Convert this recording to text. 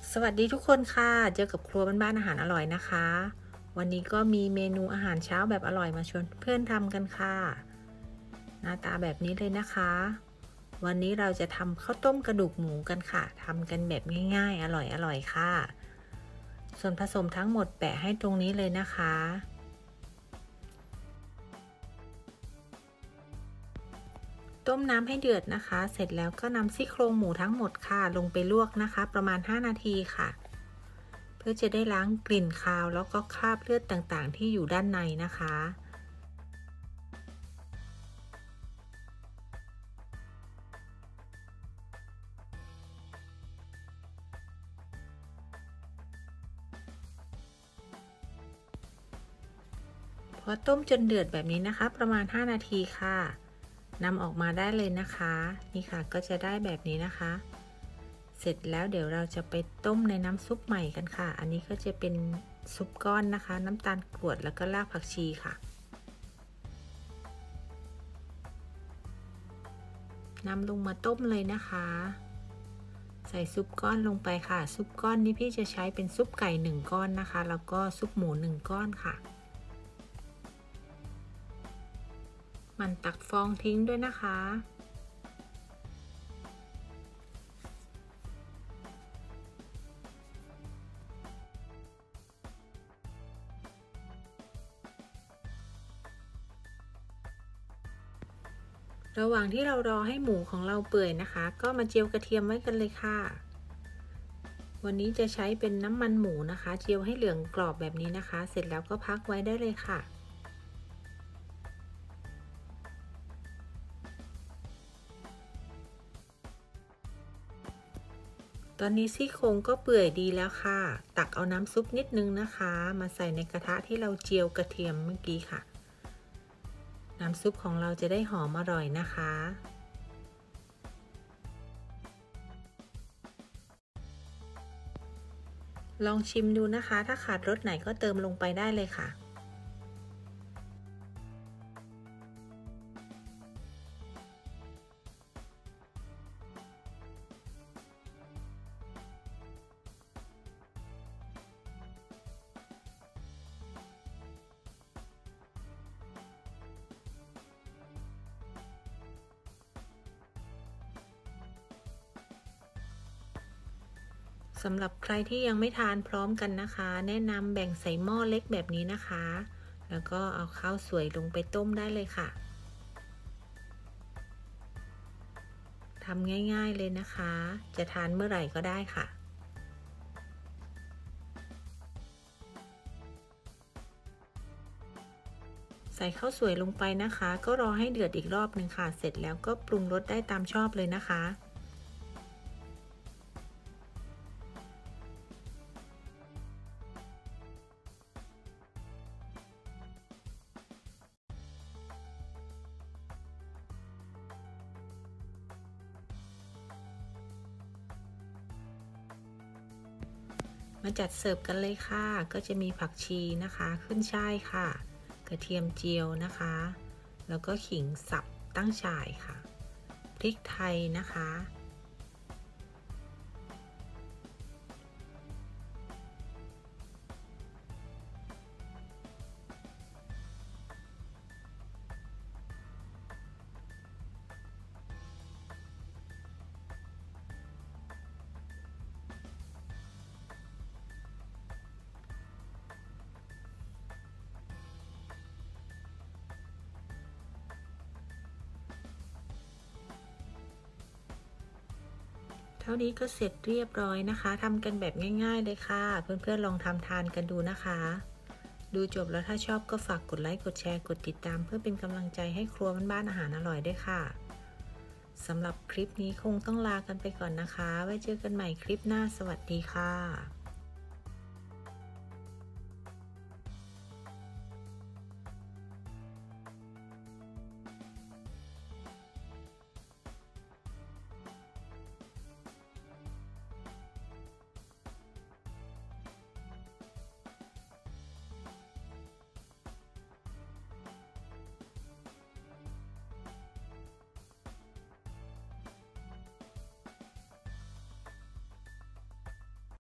สวัสดีทุกคนค่ะเจอกับครัวบ้านๆอาหารอร่อยนะคะวันนี้ก็มีเมนูอาหารเช้าแบบอร่อยมาชวนเพื่อนทำกันค่ะหน้าตาแบบนี้เลยนะคะวันนี้เราจะทำข้าวต้มกระดูกหมูกันค่ะทำกันแบบง่ายๆอร่อยค่ะส่วนผสมทั้งหมดแปะให้ตรงนี้เลยนะคะต้มน้ำให้เดือดนะคะเสร็จแล้วก็นำซี่โครงหมูทั้งหมดค่ะลงไปลวกนะคะประมาณ5นาทีค่ะเพื่อจะได้ล้างกลิ่นคาวแล้วก็คราบเลือดต่างๆที่อยู่ด้านในนะคะพอต้มจนเดือดแบบนี้นะคะประมาณ5นาทีค่ะนำออกมาได้เลยนะคะนี่ค่ะก็จะได้แบบนี้นะคะเสร็จแล้วเดี๋ยวเราจะไปต้มในน้ำซุปใหม่กันค่ะอันนี้ก็จะเป็นซุปก้อนนะคะน้ำตาลกรวดแล้วก็รากผักชีค่ะนำลงมาต้มเลยนะคะใส่ซุปก้อนลงไปค่ะซุปก้อนนี้พี่จะใช้เป็นซุปไก่1ก้อนนะคะแล้วก็ซุปหมู1ก้อนค่ะมันตักฟองทิ้งด้วยนะคะระหว่างที่เรารอให้หมูของเราเปื่อยนะคะก็มาเจียวกระเทียมไว้กันเลยค่ะวันนี้จะใช้เป็นน้ำมันหมูนะคะเจียวให้เหลืองกรอบแบบนี้นะคะเสร็จแล้วก็พักไว้ได้เลยค่ะตอนนี้ซี่โครงก็เปื่อยดีแล้วค่ะตักเอาน้ำซุปนิดนึงนะคะมาใส่ในกระทะที่เราเจียวกระเทียมเมื่อกี้ค่ะน้ำซุปของเราจะได้หอมอร่อยนะคะลองชิมดูนะคะถ้าขาดรสไหนก็เติมลงไปได้เลยค่ะสำหรับใครที่ยังไม่ทานพร้อมกันนะคะแนะนำแบ่งใส่หม้อเล็กแบบนี้นะคะแล้วก็เอาข้าวสวยลงไปต้มได้เลยค่ะทำง่ายๆเลยนะคะจะทานเมื่อไหร่ก็ได้ค่ะใส่ข้าวสวยลงไปนะคะก็รอให้เดือดอีกรอบหนึ่งค่ะเสร็จแล้วก็ปรุงรสได้ตามชอบเลยนะคะมาจัดเสิร์ฟกันเลยค่ะก็จะมีผักชีนะคะขึ้นช่ายค่ะกระเทียมเจียวนะคะแล้วก็ขิงสับตั้งฉ่ายค่ะพริกไทยนะคะเท่านี้ก็เสร็จเรียบร้อยนะคะทำกันแบบง่ายๆเลยค่ะเพื่อนๆลองทำทานกันดูนะคะดูจบแล้วถ้าชอบก็ฝากกดไลค์กดแชร์กดติดตามเพื่อเป็นกำลังใจให้ครัวบ้านๆอาหารอร่อยด้วยค่ะสำหรับคลิปนี้คงต้องลากันไปก่อนนะคะไว้เจอกันใหม่คลิปหน้าสวัสดีค่ะ